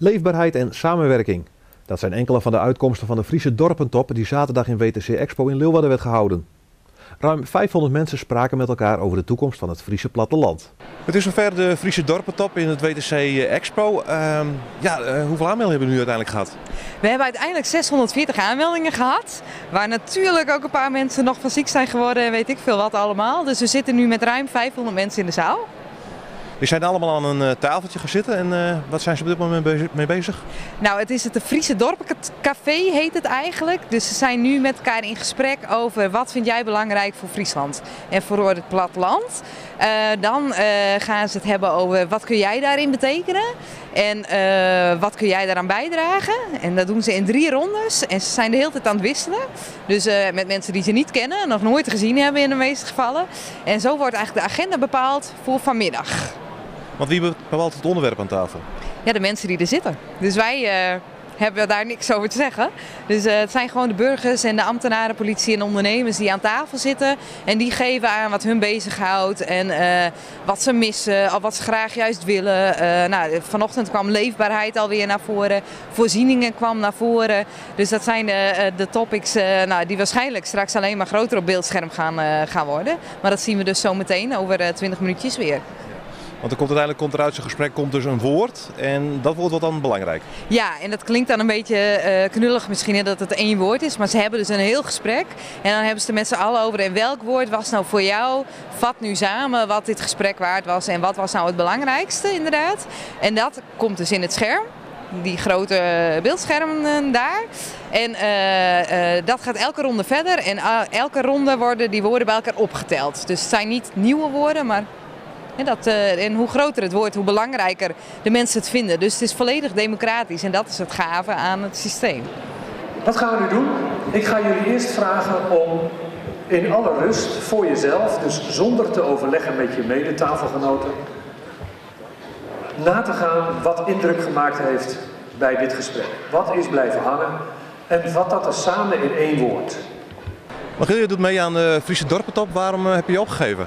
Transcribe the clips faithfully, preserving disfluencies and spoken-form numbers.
Leefbaarheid en samenwerking. Dat zijn enkele van de uitkomsten van de Friese Dorpentop die zaterdag in W T C Expo in Leeuwarden werd gehouden. Ruim vijfhonderd mensen spraken met elkaar over de toekomst van het Friese platteland. Het is zover de Friese Dorpentop in het W T C Expo. Uh, ja, uh, hoeveel aanmeldingen hebben we nu uiteindelijk gehad? We hebben uiteindelijk zeshonderdveertig aanmeldingen gehad. Waar natuurlijk ook een paar mensen nog van ziek zijn geworden en weet ik veel wat allemaal. Dus we zitten nu met ruim vijfhonderd mensen in de zaal. Die zijn allemaal aan een uh, tafeltje gaan zitten en uh, wat zijn ze op dit moment mee bezig? Nou, het is het de Friese Dorpencafé heet het eigenlijk. Dus ze zijn nu met elkaar in gesprek over wat vind jij belangrijk voor Friesland en voor het platteland. Uh, dan uh, gaan ze het hebben over wat kun jij daarin betekenen en uh, wat kun jij daaraan bijdragen. En dat doen ze in drie rondes en ze zijn de hele tijd aan het wisselen. Dus uh, met mensen die ze niet kennen, nog nooit gezien hebben in de meeste gevallen. En zo wordt eigenlijk de agenda bepaald voor vanmiddag. Want wie bepaalt het onderwerp aan tafel? Ja, de mensen die er zitten. Dus wij uh, hebben daar niks over te zeggen. Dus uh, het zijn gewoon de burgers en de ambtenaren, politie en ondernemers die aan tafel zitten. En die geven aan wat hun bezighoudt en uh, wat ze missen, of wat ze graag juist willen. Uh, nou, vanochtend kwam leefbaarheid alweer naar voren, voorzieningen kwam naar voren. Dus dat zijn de, de topics uh, nou, die waarschijnlijk straks alleen maar groter op beeldscherm gaan, uh, gaan worden. Maar dat zien we dus zo meteen over uh, twintig minuutjes weer. Want er komt uiteindelijk komt er uit zo'n gesprek komt dus een woord en dat woord wordt dan belangrijk. Ja, en dat klinkt dan een beetje uh, knullig misschien dat het één woord is, maar ze hebben dus een heel gesprek en dan hebben ze het met z'n allen over en welk woord was nou voor jou, vat nu samen wat dit gesprek waard was en wat was nou het belangrijkste inderdaad. En dat komt dus in het scherm, die grote beeldschermen daar. En uh, uh, dat gaat elke ronde verder en uh, elke ronde worden die woorden bij elkaar opgeteld. Dus het zijn niet nieuwe woorden, maar... En, dat, uh, en hoe groter het wordt, hoe belangrijker de mensen het vinden. Dus het is volledig democratisch en dat is het gave aan het systeem. Wat gaan we nu doen? Ik ga jullie eerst vragen om in alle rust voor jezelf, dus zonder te overleggen met je medetafelgenoten, na te gaan wat indruk gemaakt heeft bij dit gesprek. Wat is blijven hangen en vat dat er samen in één woord. Magiel, je doet mee aan de Friese Dorpentop. Waarom uh, heb je je opgegeven?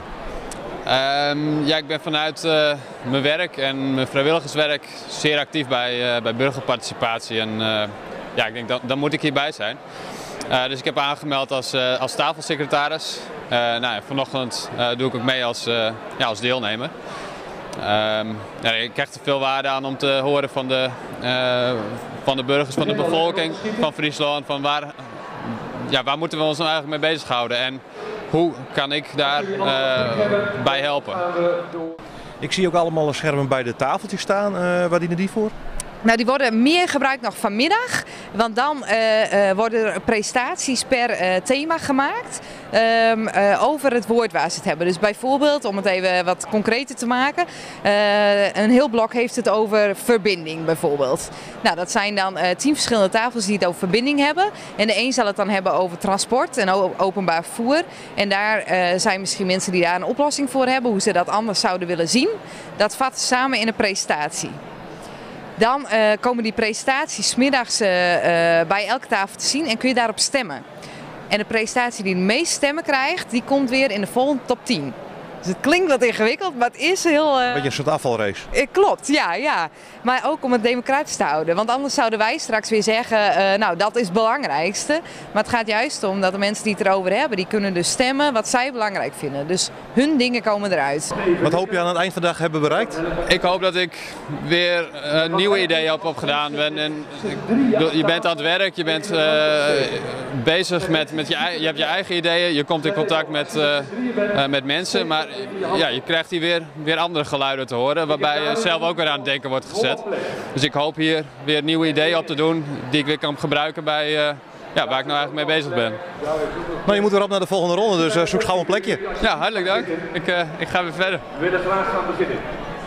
Um, ja, ik ben vanuit uh, mijn werk en mijn vrijwilligerswerk zeer actief bij, uh, bij burgerparticipatie. En uh, ja, ik denk dat dan moet ik hierbij zijn. Uh, dus ik heb aangemeld als, uh, als tafelsecretaris. Uh, nou ja, vanochtend uh, doe ik ook mee als, uh, ja, als deelnemer. Um, ja, ik krijg er veel waarde aan om te horen van de, uh, van de burgers, van de bevolking van Friesland. Van waar, ja, waar moeten we ons nou eigenlijk mee bezighouden? En hoe kan ik daarbij uh, bij helpen? Ik zie ook allemaal schermen bij de tafeltjes staan. Uh, waar dienen die voor? Nou, die worden meer gebruikt nog vanmiddag, want dan uh, uh, worden er prestaties per uh, thema gemaakt um, uh, over het woord waar ze het hebben. Dus bijvoorbeeld, om het even wat concreter te maken, uh, een heel blok heeft het over verbinding bijvoorbeeld. Nou, dat zijn dan uh, tien verschillende tafels die het over verbinding hebben. En de een zal het dan hebben over transport en openbaar vervoer. En daar uh, zijn misschien mensen die daar een oplossing voor hebben, hoe ze dat anders zouden willen zien. Dat vat samen in een presentatie. Dan uh, komen die presentaties 's middags uh, uh, bij elke tafel te zien en kun je daarop stemmen. En de presentatie die de meeste stemmen krijgt, die komt weer in de volgende top tien. Dus het klinkt wat ingewikkeld, maar het is heel... Uh... Beetje een soort afvalrace. Uh, klopt, ja, ja. Maar ook om het democratisch te houden. Want anders zouden wij straks weer zeggen, uh, nou dat is het belangrijkste. Maar het gaat juist om dat de mensen die het erover hebben, die kunnen dus stemmen wat zij belangrijk vinden. Dus hun dingen komen eruit. Wat hoop je aan het eind van de dag hebben bereikt? Ik hoop dat ik weer uh, nieuwe ideeën heb opgedaan ben. En, je bent aan het werk, je bent uh, bezig met, met je, je hebt je eigen ideeën. Je komt in contact met, uh, uh, met mensen. Maar ja, je krijgt hier weer, weer andere geluiden te horen, waarbij je zelf ook weer aan het denken wordt gezet. Dus ik hoop hier weer nieuwe ideeën op te doen, die ik weer kan gebruiken bij uh, ja, waar ik nou eigenlijk mee bezig ben. Nou, je moet weer op naar de volgende ronde, dus uh, zoek gauw een plekje. Ja, hartelijk dank. Ik, uh, ik ga weer verder. We willen graag gaan beginnen.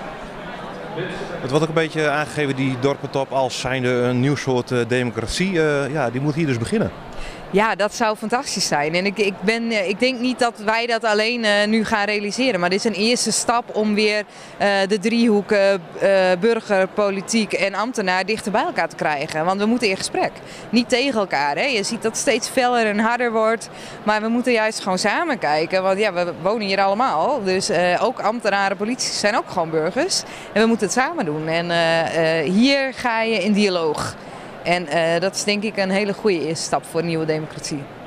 Het wordt ook een beetje aangegeven, die Dorpentop, als zijnde een nieuw soort uh, democratie. Uh, ja, die moet hier dus beginnen. Ja, dat zou fantastisch zijn. En ik, ik, ben, ik denk niet dat wij dat alleen uh, nu gaan realiseren. Maar dit is een eerste stap om weer uh, de driehoeken uh, burger, politiek en ambtenaar dichter bij elkaar te krijgen. Want we moeten in gesprek. Niet tegen elkaar. Hè. Je ziet dat het steeds feller en harder wordt. Maar we moeten juist gewoon samen kijken. Want ja, we wonen hier allemaal. Dus uh, ook ambtenaren, politici zijn ook gewoon burgers. En we moeten het samen doen. En uh, uh, hier ga je in dialoog. En uh, dat is denk ik een hele goede eerste stap voor een nieuwe democratie.